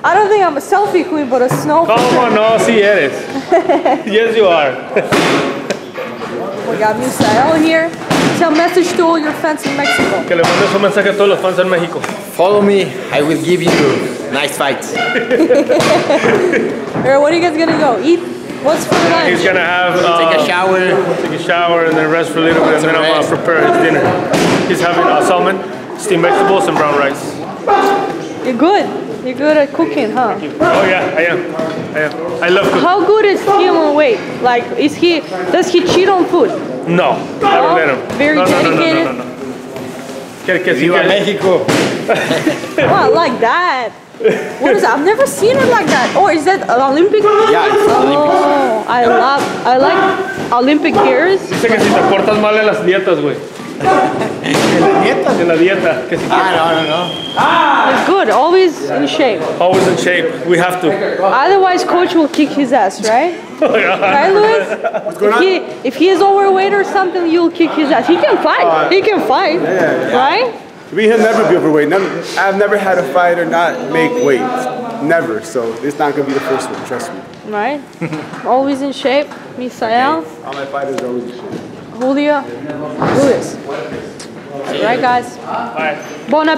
I don't think I'm a selfie queen, but a snow. ¿Cómo no? Sí eres. Yes, you are. We got Misael here. Tell message to all your fans in Mexico. Que le mandes un mensaje a todos los fans en México. Follow me, I will give you nice fights. Or what are you guys gonna go eat? What's for lunch? He's gonna have Take a shower. take a shower and then rest for a little bit, and then I'm gonna prepare his dinner. He's having salmon, steamed vegetables, and brown rice. You're good. You're good at cooking, huh? Oh yeah, I am. I love cooking. How good is he on weight? Like, does he cheat on food? No, I don't let him. Very dedicated. No. Que Viva México. Oh, I like that. What is that? I've never seen it like that. Oh, is that an Olympic? Yeah, it's Olympics. Oh, I like Olympic gears. Dice que si te portas mal en las dietas, güey. En la dieta. Que si No. It's good. Always in shape. always in shape. We have to. Otherwise, coach will kick his ass, right? Right, Luis? If he is overweight or something, you'll kick his ass. He can fight. He can fight. Right? He'll never be overweight. I've never had a fighter not make weight. Never. So it's not going to be the first one, trust me. Right? Always in shape. Misael. All my fighters are always in shape. Julia. Luis. Right, guys? Bye. Bon appetit.